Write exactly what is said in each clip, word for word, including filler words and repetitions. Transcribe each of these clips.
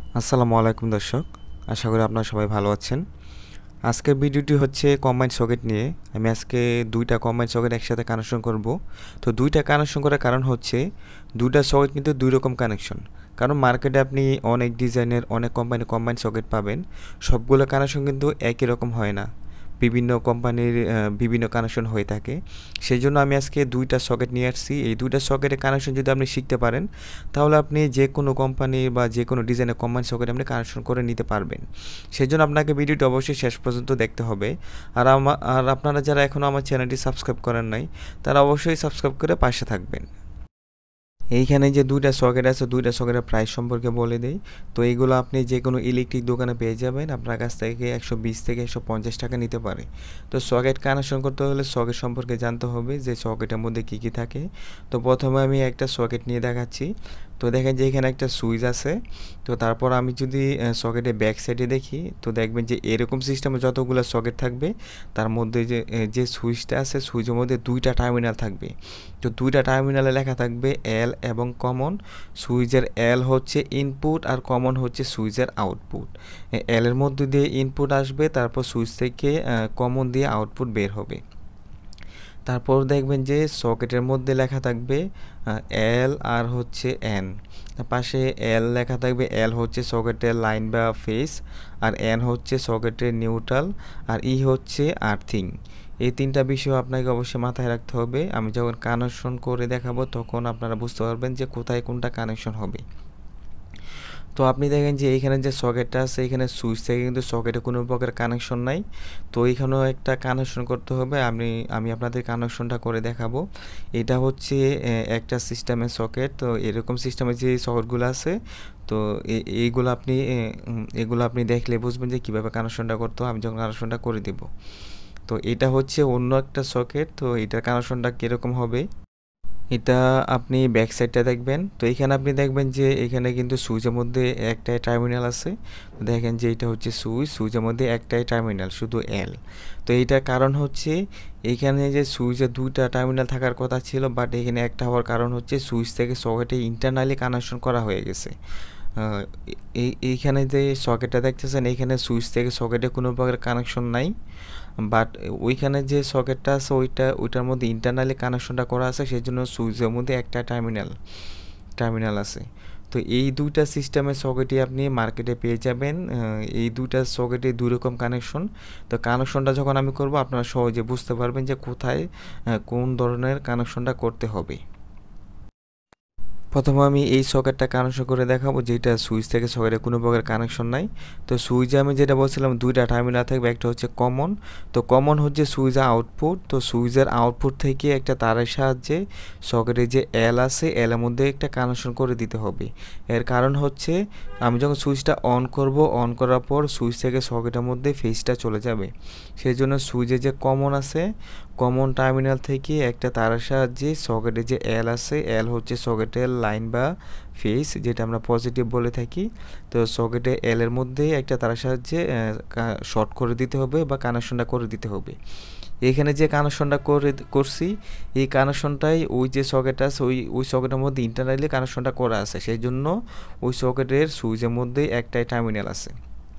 আসসালামু আলাইকুম দর্শক, আশা করি আপনারা সবাই ভালো আছেন। আজকের ভিডিওটি হচ্ছে কম্বাইন্ড সকেট নিয়ে। আমি আজকে দুইটা কম্বাইন্ড সকেট একসাথে কানেকশন করব। তো দুইটা কানেকশন করার কারণ হচ্ছে দুইটা সকেট কিন্তু দুই রকম কানেকশন। কারণ মার্কেটে আপনি অনেক ডিজাইনের অনেক কোম্পানির কম্বাইন্ড সকেট পাবেন, সবগুলো কানেকশন কিন্তু একই রকম হয় না। বিভিন্ন কোম্পানির বিভিন্ন কানেকশন হয়ে থাকে। সেই জন্য আমি আজকে দুইটা সকেট নিয়ে আসছি। এই দুইটা সকেটের কানেকশন যদি আপনি শিখতে পারেন, তাহলে আপনি যে কোনো কোম্পানি বা যে কোনো ডিজাইনের কম্বাইন্ড সকেট আপনি কানেকশন করে নিতে পারবেন। সেই জন্য আপনাকে ভিডিওটি অবশ্যই শেষ পর্যন্ত দেখতে হবে। আর আমা আর আপনারা যারা এখনও আমার চ্যানেলটি সাবস্ক্রাইব করেন নাই, তারা অবশ্যই সাবস্ক্রাইব করে পাশে থাকবেন। এইখানে যে দুইটা সকেট আছে, দুইটা সকেটের প্রাইস সম্পর্কে বলে দেই। তো এইগুলো আপনি যে কোনো ইলেকট্রিক দোকানে পেয়ে যাবেন। আপনার কাছ থেকে একশো বিশ থেকে একশো পঞ্চাশ টাকা নিতে পারে। তো সকেট কানেকশন করতে হলে সকেট সম্পর্কে জানতে হবে যে সকেটের মধ্যে কী কী থাকে। তো প্রথমে আমি একটা সকেট নিয়ে দেখাচ্ছি। তো দেখেন যে এখানে একটা সুইচ আছে। তো তারপর আমি যদি সকেটের ব্যাক সাইডে দেখি, তো দেখবেন যে এরকম সিস্টেমে যতগুলো সকেট থাকবে, তার মধ্যে যে যে সুইচটা আছে, সুইচের মধ্যে দুইটা টার্মিনাল থাকবে। তো দুইটা টার্মিনালে লেখা থাকবে এল এবং কমন। সুইচের এল হচ্ছে ইনপুট আর কমন হচ্ছে সুইচের আউটপুট। এল এর মধ্যে দিয়ে ইনপুট আসবে, তারপর সুইচ থেকে কমন দিয়ে আউটপুট বের হবে। তারপর দেখবেন যে সকেটের মধ্যে লেখা থাকবে এল আর হচ্ছে এন। পাশে এল লেখা থাকবে, এল হচ্ছে সকেটের লাইন বা ফেস, আর এন হচ্ছে সকেটের নিউট্রাল, আর ই হচ্ছে আর্থিং। এই তিনটা বিষয় আপনাকে অবশ্যই মাথায় রাখতে হবে। আমি যখন কানেকশন করে দেখাবো তখন আপনারা বুঝতে পারবেন যে কোথায় কোনটা কানেকশন হবে। তো আপনি দেখেন যে এইখানে যে সকেটটা আছে, এখানে সুইচ থেকে কিন্তু সকেটে কোনো প্রকার কানেকশন নাই। তো এইখানেও একটা কানেকশন করতে হবে। আমি আমি আপনাদের কানেকশনটা করে দেখাবো। এটা হচ্ছে একটা সিস্টেমের সকেট। তো এরকম সিস্টেমের যে সকেটগুলো আছে, তো এইগুলো আপনি এগুলো আপনি দেখলে বুঝবেন যে কীভাবে কানেকশনটা করতে হবে। আমি যখন কানেকশনটা করে দেব, তো এটা হচ্ছে অন্য একটা সকেট। তো এটার কানেকশনটা কীরকম হবে, এটা আপনি ব্যাক সাইডটা দেখবেন। তো এখানে আপনি দেখবেন যে এখানে কিন্তু সুইচের মধ্যে একটাই টার্মিনাল আছে। দেখেন যে এটা হচ্ছে সুইচ, সুইচের মধ্যে একটাই টার্মিনাল, শুধু এল। তো এইটার কারণ হচ্ছে এখানে যে সুইচের দুইটা টার্মিনাল থাকার কথা ছিল, বাট এখানে একটা হওয়ার কারণ হচ্ছে সুইচ থেকে সকেটে ইন্টারনালি কানেকশন করা হয়ে গেছে। এই এইখানে যে সকেটটা দেখতেছেন, এইখানে সুইচ থেকে সকেটে কোনো প্রকার কানেকশন নাই, বাট ওইখানে যে সকেটটা আছে ওইটা ওইটার মধ্যে ইন্টারনালি কানেকশনটা করা আছে। সেই জন্য সুইচের মধ্যে একটা টার্মিনাল টার্মিনাল আছে। তো এই দুইটা সিস্টেমের সকেটই আপনি মার্কেটে পেয়ে যাবেন। এই দুইটা সকেটে দুই রকম কানেকশন। তো কানেকশনটা যখন আমি করব, আপনারা সহজে বুঝতে পারবেন যে কোথায় কোন ধরনের কানেকশনটা করতে হবে। প্রথমে আমি এই সকেটটা কানেকশন করে দেখাবো, যেটা সুইচ থেকে সকেটে কোনো প্রকার কানেকশন নাই। তো সুইচে আমি যেটা বলছিলাম দুইটা টার্মিনাল থাকবে, একটা হচ্ছে কমন। তো কমন হচ্ছে সুইচের আউটপুট। তো সুইচের আউটপুট থেকে একটা তারের সাহায্যে সকেটে যে এল আছে, এল এর মধ্যে একটা কানেকশন করে দিতে হবে। এর কারণ হচ্ছে আমি যখন সুইচটা অন করব, অন করার পর সুইচ থেকে সকেটের মধ্যে ফেজটা চলে যাবে। সেই জন্য সুইচে যে কমন আছে, কমন টার্মিনাল থেকে একটা তারের সাহায্যে সকেটে যে এল আছে, এল হচ্ছে সকেটের লাইন বা ফেজ, যেটা আমরা পজিটিভ বলে থাকি। তো সকেটে এল এর মধ্যে একটা তারের সাহায্যে শর্ট করে দিতে হবে বা কানেকশনটা করে দিতে হবে। এখানে যে কানেকশনটা করে করছি, এই কানেকশনটাই ওই যে সকেট আছে, ওই ওই সকেটের মধ্যে ইন্টারনালি কানেকশনটা করা আছে। সেই জন্য ওই সকেটের সুইচের মধ্যে একটাই টার্মিনাল আছে।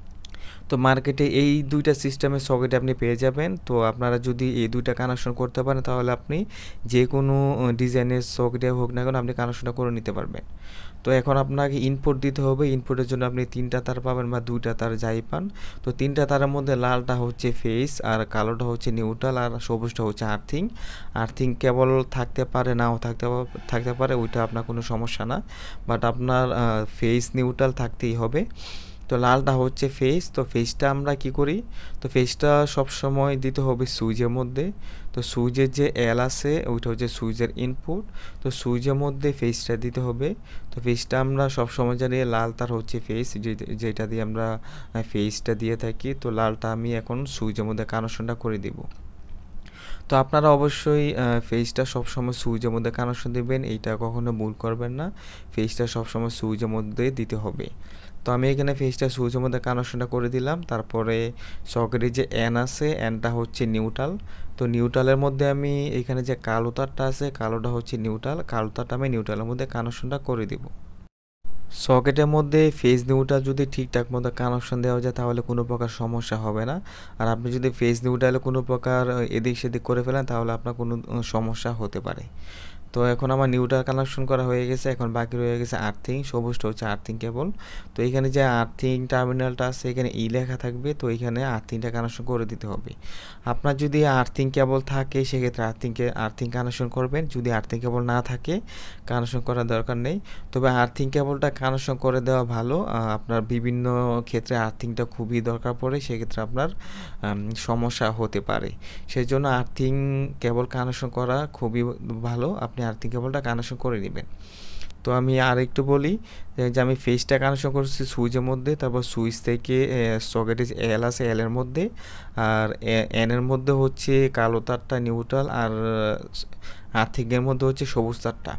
তো মার্কেটে এই দুইটা সিস্টেমের সকেট আপনি পেয়ে যাবেন। তো আপনারা যদি এই দুইটা কানেকশন করতে পারেন, তাহলে আপনি যে কোনো ডিজাইনের সকেটে হোক না কেন আপনি কানেকশনটা করে নিতে পারবেন। তো এখন আপনাকে ইনপুট দিতে হবে। ইনপুটের জন্য আপনি তিনটা তার পাবেন বা দুইটা তার যাই পান। তো তিনটা তারের মধ্যে লালটা হচ্ছে ফেজ, আর কালোটা হচ্ছে নিউট্রাল, আর সবুজটা হচ্ছে আর্থিং। আর্থিং কেবল থাকতে পারে, নাও থাকতে থাকতে পারে, ওইটা আপনার কোনো সমস্যা না, বাট আপনার ফেজ নিউট্রাল থাকতেই হবে। তো লালটা হচ্ছে ফেজ। তো ফেজটা আমরা কি করি, তো ফেজটা সবসময় দিতে হবে সুইচের মধ্যে। তো সুইচের যে এল আছে ওইটা হচ্ছে সুইচের ইনপুট। তো সুইচের মধ্যে ফেজটা দিতে হবে। তো ফেজটা আমরা সবসময় জানি লাল তার হচ্ছে ফেজ, যেটা দিয়ে আমরা ফেজটা দিয়ে থাকি। তো লালটা আমি এখন সুইচের মধ্যে কানেকশনটা করে দিব। তো আপনারা অবশ্যই ফেজটা সবসময় সুইচের মধ্যে কানেকশন দেবেন, এইটা কখনো ভুল করবেন না। ফেজটা সবসময় সুইচের মধ্যে দিতে হবে। তো আমি এখানে ফেজটা সুইচের মধ্যে কানেকশনটা করে দিলাম। তারপরে সকেটে যে এন আছে, এনটা হচ্ছে নিউট্রাল। তো নিউট্রালের মধ্যে আমি এখানে যে কালো তারটা আছে, কালোটা হচ্ছে নিউট্রাল, কালো তারটা আমি নিউট্রালের মধ্যে কানেকশনটা করে দিব। সকেটের মধ্যে ফেজ নিউট্রাল যদি ঠিকঠাক মতো কানেকশন দেওয়া যায় তাহলে কোনো প্রকার সমস্যা হবে না। আর আপনি যদি ফেজ নিউট্রালে কোনো প্রকার এদিক সেদিক করে ফেলেন তাহলে আপনার কোনো সমস্যা হতে পারে। তো এখন আমার নিউট্রাল কানেকশন করা হয়ে গেছে, এখন বাকি রয়ে গেছে আর্থিং। সবুজটা হচ্ছে আর্থিং কেবল। তো এখানে যে আর্থিং টার্মিনালটা আছে এখানে ই লেখা থাকবে, তো এখানে আর্থিংটা কানেকশন করে দিতে হবে। আপনার যদি আর্থিং কেবল থাকে সেক্ষেত্রে আর্থিংকে আর্থিং কানেকশন করবেন, যদি আর্থিং কেবল না থাকে কানেকশন করার দরকার নেই। তবে আর্থিং কেবলটা কানেকশন করে দেওয়া ভালো। আপনার বিভিন্ন ক্ষেত্রে আর্থিংটা খুবই দরকার পড়ে, সেক্ষেত্রে আপনার সমস্যা হতে পারে। সেই জন্য আর্থিং কেবল কানেকশন করা খুবই ভালো, আপনি আর্থিং কেবলটা কানেকশন করে নেবেন। তো আমি আর একটু বলি যে আমি ফেজটা কানেকশন করছি সুইচের মধ্যে, তারপর সুইচ থেকে সকেটে এল আছে এল এর মধ্যে, আর এন এর মধ্যে হচ্ছে কালো তারটা নিউট্রাল, আর আর্থিংয়ের মধ্যে হচ্ছে সবুজ তারটা।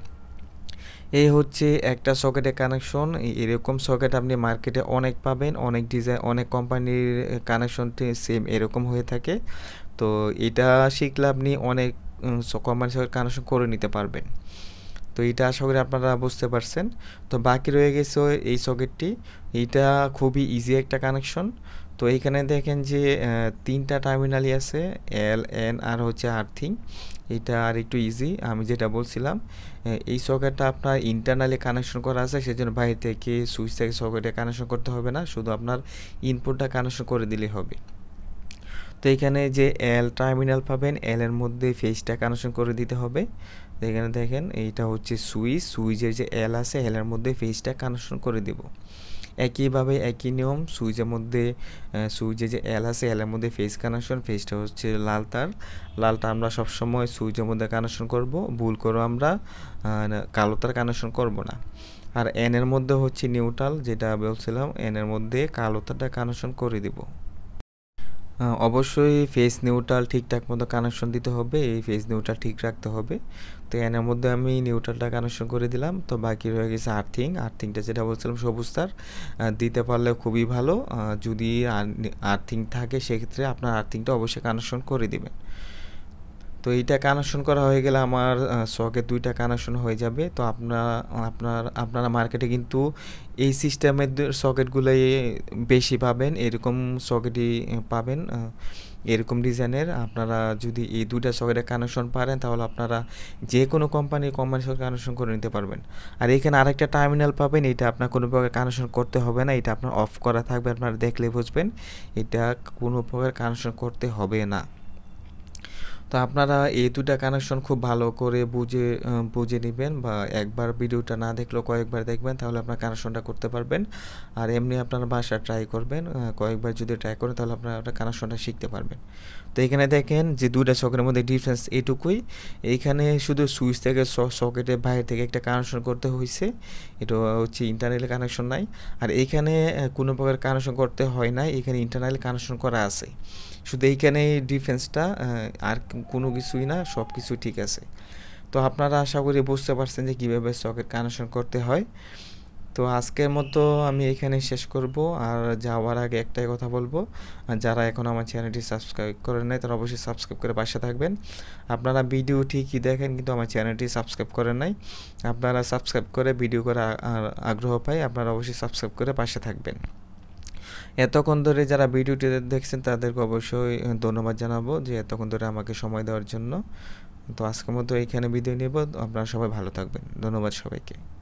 এই হচ্ছে একটা সকেটের কানেকশন। এরকম সকেট আপনি মার্কেটে অনেক পাবেন, অনেক ডিজাইন অনেক কোম্পানির কানেকশনটি সেম এরকম হয়ে থাকে। তো এটা শিখলে আপনি অনেক কোম্পানির সকেট কানেকশন করে নিতে পারবেন। তো এটা আশা করি আপনারা বুঝতে পারছেন। তো বাকি রয়ে গেছে এই সকেটটি, এইটা খুবই ইজি একটা কানেকশন। তো এইখানে দেখেন যে তিনটা টার্মিনালই আছে, এল এন আর হচ্ছে আর্থিং। এটা আর একটু ইজি, আমি যেটা বলছিলাম এই সকেটটা আপনার ইন্টারনালি কানেকশন করা আছে, সেজন্য বাইরে থেকে সুইচ থেকে সকেটে কানেকশন করতে হবে না, শুধু আপনার ইনপুটটা কানেকশন করে দিলেই হবে। তো এখানে যে এল টার্মিনাল পাবেন, এল এর মধ্যে ফেজটা কানেকশন করে দিতে হবে। তো এখানে দেখেন এইটা হচ্ছে সুইচ, সুইচের যে এল আছে এল এর মধ্যে ফেজটা কানেকশন করে দেব। একইভাবে একই নিয়ম সুইচের মধ্যে, সুইচে যে এল আছে এল এর মধ্যে ফেজ কানেকশন, ফেজটা হচ্ছে লাল তার, লালটা আমরা সবসময় সুইচের মধ্যে কানেকশন করব, ভুল করে আমরা কালো তার কানেকশন করব না। আর এন এর মধ্যে হচ্ছে নিউট্রাল, যেটা বলছিলাম এন এর মধ্যে কালো তারটা কানেকশন করে দিব। অবশ্যই ফেজ নিউট্রাল ঠিকঠাক মতো কানেকশন দিতে হবে, এই ফেজ নিউট্রাল ঠিক রাখতে হবে। তো এর মধ্যে আমি নিউট্রালটা কানেকশন করে দিলাম। তো বাকি রয়ে গেছে আর্থিং, আর্থিংটা যেটা বলছিলাম সবুজ তার দিতে পারলে খুবই ভালো। যদি আর্থিং থাকে সেক্ষেত্রে আপনার আর্থিংটা অবশ্যই কানেকশন করে দিবেন। তো এইটা কানেকশন করা হয়ে গেলে আমার সকেট দুইটা কানেকশন হয়ে যাবে। তো আপনার আপনার আপনারা মার্কেটে কিন্তু এই সিস্টেমের সকেটগুলোই বেশি পাবেন, এরকম সকেটই পাবেন, এরকম ডিজাইনের। আপনারা যদি এই দুইটা সকেটের কানেকশন পারেন তাহলে আপনারা যে কোনো কোম্পানির কোম্পানির সঙ্গে কানেকশন করে নিতে পারবেন। আর এখানে আরেকটা টার্মিনাল পাবেন, এটা আপনার কোনো প্রকার কানেকশন করতে হবে না, এটা আপনার অফ করা থাকবে, আপনারা দেখলে বুঝবেন এটা কোনো প্রকার কানেকশন করতে হবে না। তো আপনারা এই দুটা কানেকশন খুব ভালো করে বুঝে বুঝে নেবেন, বা একবার ভিডিওটা না দেখলেও কয়েকবার দেখবেন, তাহলে আপনার কানেকশনটা করতে পারবেন। আর এমনি আপনারা বাসায় ট্রাই করবেন, কয়েকবার যদি ট্রাই করেন তাহলে আপনারা কানেকশনটা শিখতে পারবেন। তো এখানে দেখেন যে দুইটা সকেটের মধ্যে ডিফারেন্স এটুকুই, এইখানে শুধু সুইচ থেকে সকেটের বাইরে থেকে একটা কানেকশন করতে হয়েছে, এটা হচ্ছে ইন্টারনাল কানেকশন নাই। আর এইখানে কোনো প্রকার কানেকশন করতে হয় না, এখানে ইন্টারনাল কানেকশন করা আছে, শুধু এইখানে ডিফারেন্সটা, আর কোনো কিছুই না, সব কিছু ঠিক আছে। তো আপনারা আশা করি বুঝতে পারছেন যে কীভাবে সকেট কানেকশন করতে হয়। তো আজকের মতো আমি এখানে শেষ করব। আর যাওয়ার আগে একটাই কথা বলবো, যারা এখন আমার চ্যানেলটি সাবস্ক্রাইব করেন নাই তারা অবশ্যই সাবস্ক্রাইব করে পাশে থাকবেন। আপনারা ভিডিও ঠিকই দেখেন কিন্তু আমার চ্যানেলটি সাবস্ক্রাইব করেন নাই, আপনারা সাবস্ক্রাইব করে ভিডিও করে আগ্রহ পাই, আপনারা অবশ্যই সাবস্ক্রাইব করে পাশে থাকবেন। এতক্ষণ ধরে যারা ভিডিওটি দেখছেন তাদেরকে অবশ্যই ধন্যবাদ জানাবো যে এতক্ষণ ধরে আমাকে সময় দেওয়ার জন্য। তো আজকের মতো এইখানে বিদায় নেব, আপনারা সবাই ভালো থাকবেন, ধন্যবাদ সবাইকে।